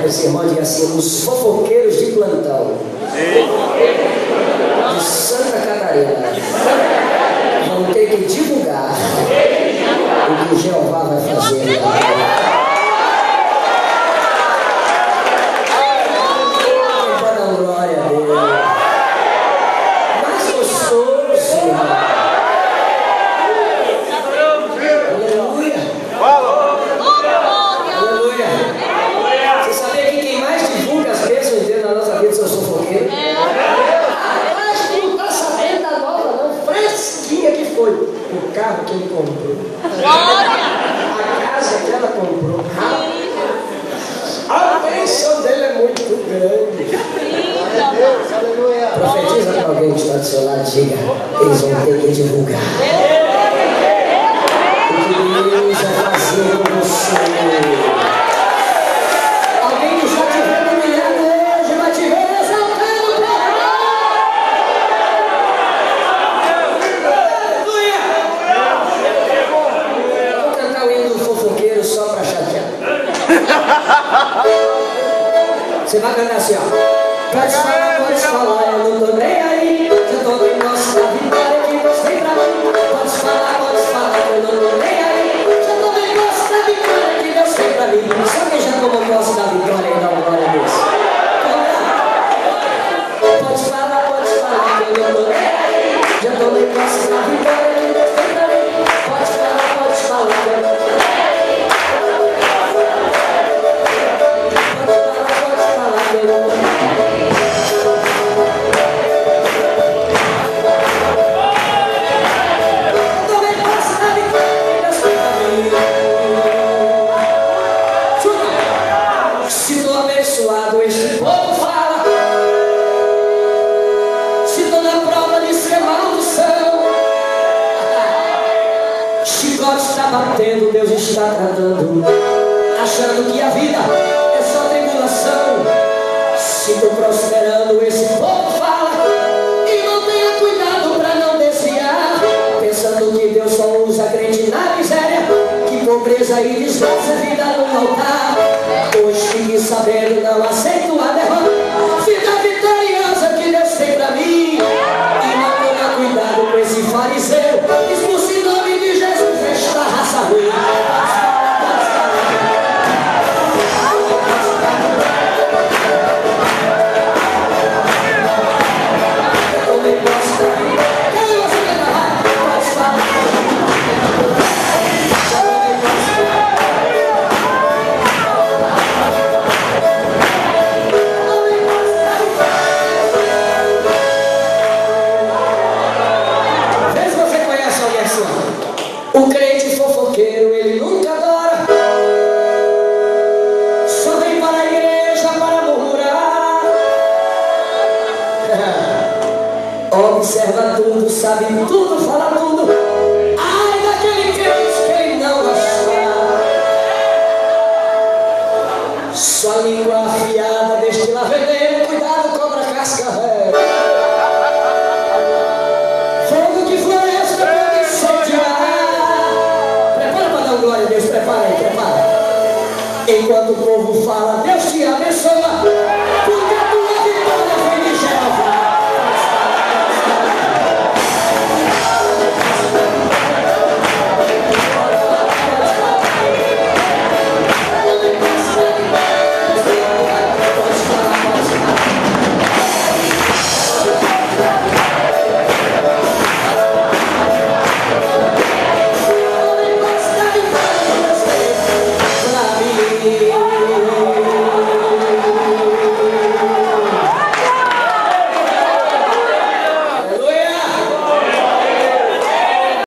para esse irmão, diga assim: os fofoqueiros de plantão de Santa Catarina vão ter que divulgar o que Jeová vai fazer. Para dar glória a Deus. Mais gostoso, irmão. Aleluia. Aleluia. Você sabia que quem mais divulga as bênçãos de Deus na nossa vida são os fofoqueiros? Acho que não está sabendo da nova, não. Fresquinha que foi. O carro que ele comprou. A casa que ela comprou. A bênção dele é muito grande. Profetiza para alguém que está do seu lado, diga: eles vão ter que divulgar o que Deus vai fazer com você. Alguém que já te vê humilhado hoje vai te ver exaltando o povo. Aleluia! Eu vou cantar o hino do fofoqueiro só para chatear. Você vai cantar assim, ó. Pode falar, eu não tô nem aí. Eu tô bem, gosto da vitória que Deus tem pra mim. Pode falar, eu não tô nem aí. Eu tô bem, gosto da vitória que Deus tem pra mim. Só quem já tomou posse da vitória e dá uma glória a Deus. Pode falar, eu não tô nem aí. Já tomei posse da vitória que Deus tem pra mim. Pode falar, eu não tô nem aí. Pode falar, eu não tô nem aí. Este povo fala, se tô na prova de ser maldição, chicote está batendo, Deus está tratando, achando que a vida é só tribulação. Se tô prosperando, esse povo fala, e não tenha cuidado para não desviar, pensando que Deus só usa crente na miséria, que pobreza e desgraça é vida no altar. Hoje fique sabendo, não aceito a derrota. Vida vitoriosa que Deus tem pra mim. E não toma cuidado com esse fariseu. Expulse em nome de Jesus esta raça ruim. Eu também posso dar vida. Quem você quer dar? Pode falar. O crente fofoqueiro, ele nunca adora, só vem para a igreja para murmurar. Observa tudo, sabe tudo, fala tudo. Ai daquele crente que ele não gostar. Sua língua afiada destila veneno, cuidado, cobra casca velha. Fogo que floresce pode incendiar. Glória a Deus, prepara aí, prepara. Enquanto o povo fala, Deus te abençoa.